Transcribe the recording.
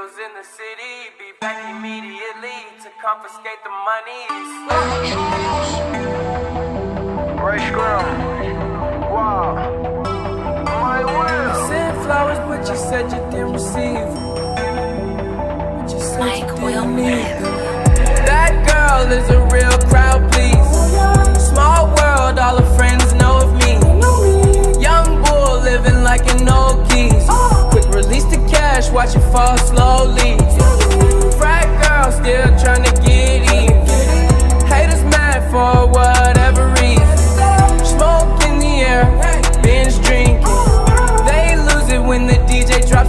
officials in the city be back immediately to confiscate the monies. Right scrum. Wow. My will. You sent flowers, but you said you didn't receive them. But you said you didn't need them. That girl is a real crowd, please. Small world, all her friends know of me. Young bull living like an old geese. Quick release the cash, watch it fall slowly. Frat girl still trying to get even. Haters mad for whatever reason. Smoke in the air, binge drinking. They lose it when the DJ drops